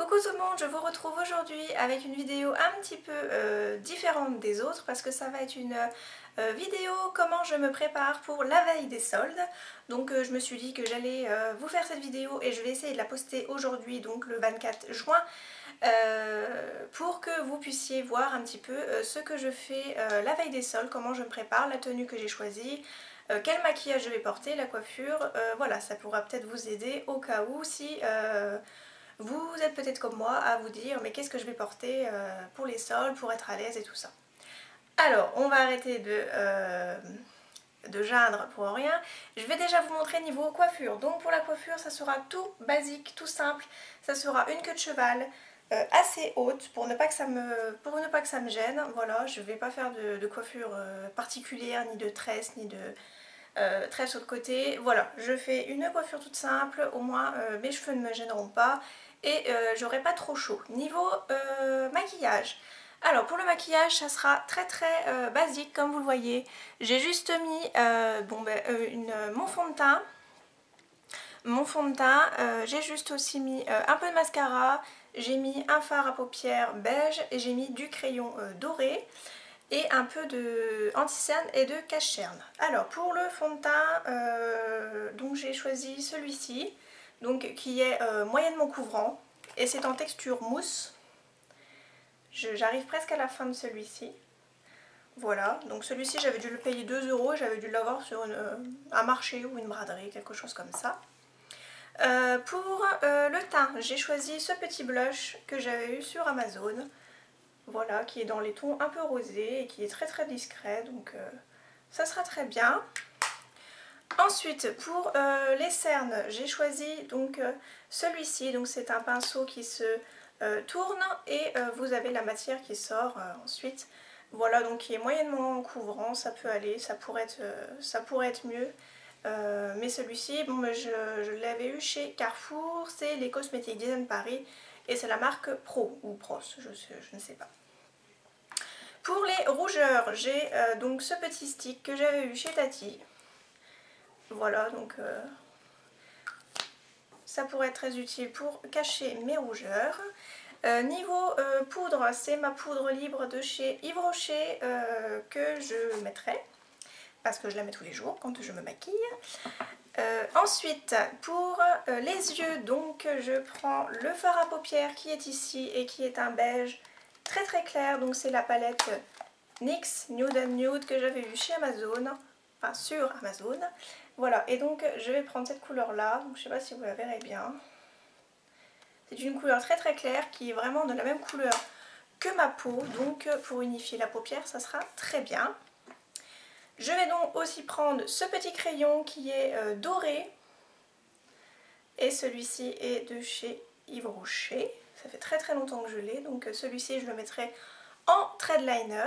Coucou tout le monde, je vous retrouve aujourd'hui avec une vidéo un petit peu différente des autres parce que ça va être une vidéo comment je me prépare pour la veille des soldes. Donc je me suis dit que j'allais vous faire cette vidéo et je vais essayer de la poster aujourd'hui, donc le 24 juin, pour que vous puissiez voir un petit peu ce que je fais la veille des soldes, comment je me prépare, la tenue que j'ai choisie, quel maquillage je vais porter, la coiffure, voilà, ça pourra peut-être vous aider au cas où si vous êtes peut-être comme moi à vous dire mais qu'est-ce que je vais porter pour les soldes, pour être à l'aise et tout ça. Alors on va arrêter de geindre pour rien. Je vais déjà vous montrer niveau coiffure. Donc pour la coiffure ça sera tout basique, tout simple. Ça sera une queue de cheval assez haute pour ne pas que ça me gêne. Voilà, je ne vais pas faire de coiffure particulière, ni de tresse, ni de tresse sur le côté. Voilà, je fais une coiffure toute simple, au moins mes cheveux ne me gêneront pas et j'aurai pas trop chaud. Niveau maquillage, alors pour le maquillage ça sera très basique comme vous le voyez. J'ai juste mis mon fond de teint, j'ai juste aussi mis un peu de mascara, j'ai mis un fard à paupières beige et j'ai mis du crayon doré et un peu de anti-cerne et de cache-cerne. Alors pour le fond de teint, donc j'ai choisi celui-ci, donc qui est moyennement couvrant et c'est en texture mousse. J'arrive presque à la fin de celui-ci. Voilà, donc celui-ci j'avais dû le payer 2 €, j'avais dû l'avoir sur un marché ou une braderie, quelque chose comme ça. Pour le teint, j'ai choisi ce petit blush que j'avais eu sur Amazon. Voilà, qui est dans les tons un peu rosés et qui est très discret, donc ça sera très bien. Ensuite pour les cernes, j'ai choisi donc celui-ci, donc c'est un pinceau qui se tourne et vous avez la matière qui sort ensuite. Voilà, donc qui est moyennement couvrant, ça peut aller, ça pourrait être mieux. Mais celui-ci, bon, je l'avais eu chez Carrefour, c'est les Cosmétiques Design Paris et c'est la marque Pro ou Pros, je ne sais pas. Pour les rougeurs, j'ai donc ce petit stick que j'avais eu chez Tati. Voilà, donc ça pourrait être très utile pour cacher mes rougeurs. Niveau poudre, c'est ma poudre libre de chez Yves Rocher que je mettrai parce que je la mets tous les jours quand je me maquille. Ensuite pour les yeux, donc je prends le fard à paupières qui est ici et qui est un beige très clair, donc c'est la palette NYX Nude and Nude que j'avais eu chez Amazon, enfin sur Amazon. Voilà, et donc je vais prendre cette couleur là, donc je sais pas si vous la verrez bien. C'est une couleur très claire qui est vraiment de la même couleur que ma peau, donc pour unifier la paupière ça sera très bien. Je vais donc aussi prendre ce petit crayon qui est doré et celui-ci est de chez Yves Rocher. Ça fait très longtemps que je l'ai, donc celui-ci je le mettrai en thread liner.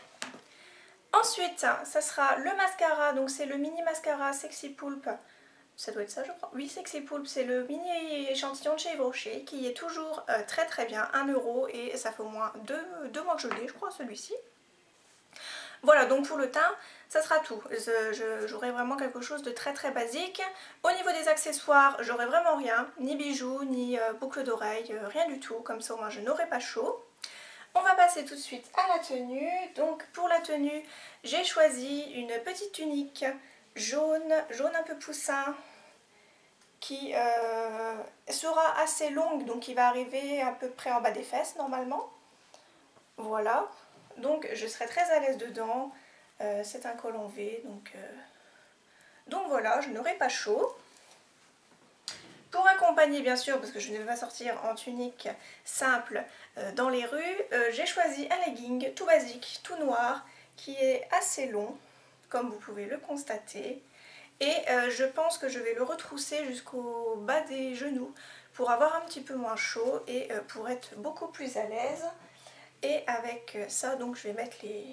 Ensuite ça sera le mascara, donc c'est le mini mascara Sexy Pulp. Ça doit être ça je crois. Oui, Sexy Pulp, c'est le mini échantillon de chez Yves Rocher qui est toujours très bien, 1 € et ça fait au moins 2 mois que je l'ai je crois celui-ci. Voilà, donc pour le teint, ça sera tout. J'aurai vraiment quelque chose de très basique. Au niveau des accessoires, j'aurai vraiment rien, ni bijoux, ni boucle d'oreille, rien du tout. Comme ça au moins je n'aurai pas chaud. On va passer tout de suite à la tenue. Donc pour la tenue, j'ai choisi une petite tunique jaune un peu poussin, qui sera assez longue, donc qui va arriver à peu près en bas des fesses normalement. Voilà. Donc je serai très à l'aise dedans, c'est un col en V, donc voilà, je n'aurai pas chaud. Pour accompagner bien sûr, parce que je ne vais pas sortir en tunique simple dans les rues, j'ai choisi un legging tout basique, tout noir, qui est assez long, comme vous pouvez le constater. Et je pense que je vais le retrousser jusqu'au bas des genoux pour avoir un petit peu moins chaud et pour être beaucoup plus à l'aise. Et avec ça, donc je vais mettre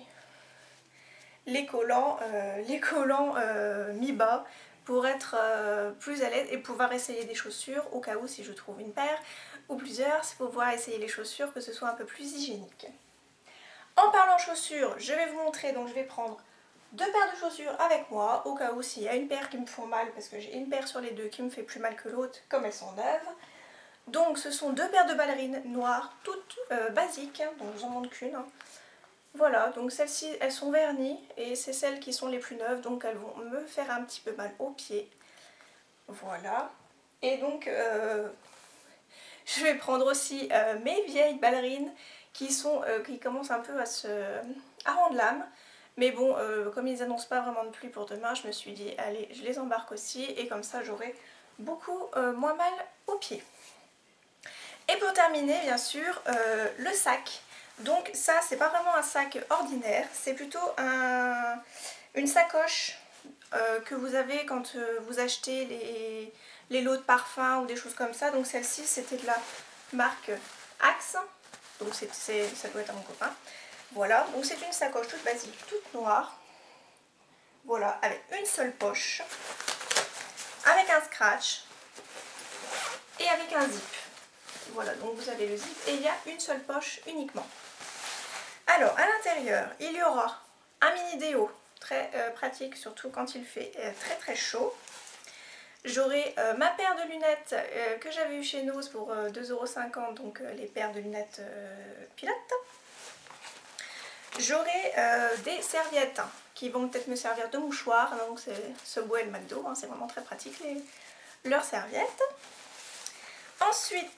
les collants mi-bas pour être plus à l'aise et pouvoir essayer des chaussures au cas où si je trouve une paire ou plusieurs, c'est pour pouvoir essayer les chaussures que ce soit un peu plus hygiénique. En parlant chaussures, je vais vous montrer, donc je vais prendre 2 paires de chaussures avec moi au cas où s'il y a une paire qui me font mal, parce que j'ai une paire sur les deux qui me fait plus mal que l'autre comme elles sont neuves. Donc ce sont deux paires de ballerines noires, toutes basiques, hein, donc je vous en montre qu'une. Hein. Voilà, donc celles-ci elles sont vernies et c'est celles qui sont les plus neuves, donc elles vont me faire un petit peu mal aux pieds. Voilà. Et donc je vais prendre aussi mes vieilles ballerines qui commencent un peu à rendre l'âme. Mais bon, comme ils annoncent pas vraiment de pluie pour demain, je me suis dit allez, je les embarque aussi et comme ça j'aurai beaucoup moins mal aux pieds. Et pour terminer, bien sûr, le sac. Donc ça, c'est pas vraiment un sac ordinaire, c'est plutôt une sacoche que vous avez quand vous achetez les lots de parfums ou des choses comme ça. Donc celle-ci, c'était de la marque Axe, donc ça doit être à mon copain. Voilà, donc c'est une sacoche toute basique, toute noire. Voilà, avec une seule poche, avec un scratch et avec un zip. Voilà, donc vous avez le zip et il y a une seule poche uniquement. Alors, à l'intérieur, il y aura un mini déo, très pratique, surtout quand il fait très très chaud. J'aurai ma paire de lunettes que j'avais eu chez Nose pour 2,50 €, donc les paires de lunettes pilotes. J'aurai des serviettes qui vont peut-être me servir de mouchoir, donc c'est Subway et le McDo, hein, c'est vraiment très pratique leurs serviettes. Ensuite,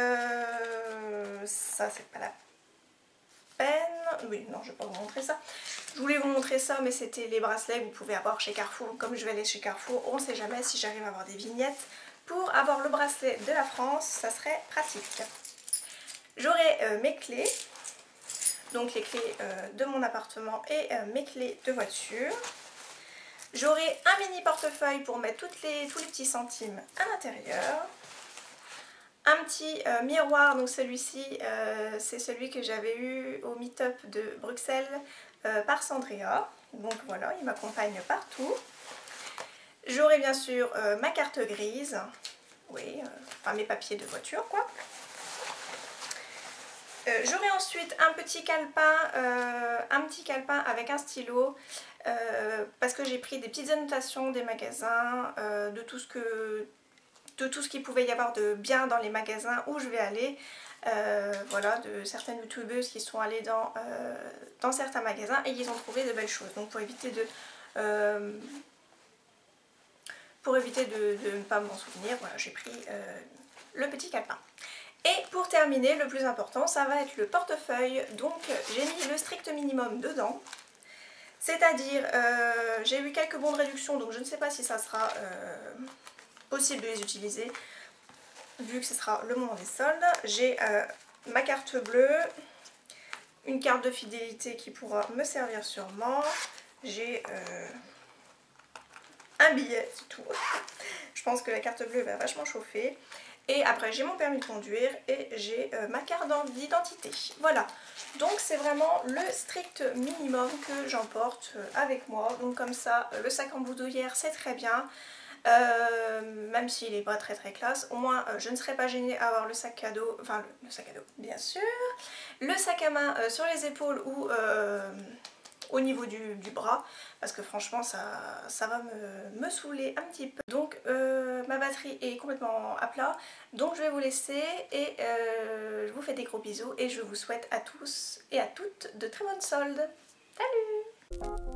ça c'est pas la peine, oui non je vais pas vous montrer ça, je voulais vous montrer ça mais c'était les bracelets que vous pouvez avoir chez Carrefour, comme je vais aller chez Carrefour, on ne sait jamais si j'arrive à avoir des vignettes, pour avoir le bracelet de la France, ça serait pratique. J'aurai mes clés, donc les clés de mon appartement et mes clés de voiture. J'aurai un mini portefeuille pour mettre tous les petits centimes à l'intérieur. Un petit miroir, donc celui-ci c'est celui que j'avais eu au meet-up de Bruxelles par Sandria. Donc voilà, il m'accompagne partout. J'aurai bien sûr ma carte grise, oui, enfin mes papiers de voiture quoi. J'aurai ensuite un petit calepin avec un stylo parce que j'ai pris des petites annotations des magasins, de tout ce qu'il pouvait y avoir de bien dans les magasins où je vais aller. Voilà, de certaines youtubeuses qui sont allées dans certains magasins et qui ont trouvé de belles choses. Donc pour éviter de ne pas m'en souvenir, voilà, j'ai pris le petit calepin. Et pour terminer, le plus important, ça va être le portefeuille. Donc j'ai mis le strict minimum dedans. C'est-à-dire, j'ai eu quelques bons de réduction, donc je ne sais pas si ça sera possible de les utiliser, vu que ce sera le moment des soldes. J'ai ma carte bleue, une carte de fidélité qui pourra me servir sûrement. J'ai un billet, c'est tout. Je pense que la carte bleue va vachement chauffer. Et après j'ai mon permis de conduire et j'ai ma carte d'identité. Voilà, donc c'est vraiment le strict minimum que j'emporte avec moi. Donc comme ça, le sac en boudourière c'est très bien. Même s'il n'est pas très très classe, au moins je ne serai pas gênée à avoir le sac à dos, enfin le sac à dos bien sûr, le sac à main sur les épaules ou au niveau du bras, parce que franchement ça va me saouler un petit peu. Donc ma batterie est complètement à plat, donc je vais vous laisser et je vous fais des gros bisous et je vous souhaite à tous et à toutes de très bonnes soldes. Salut!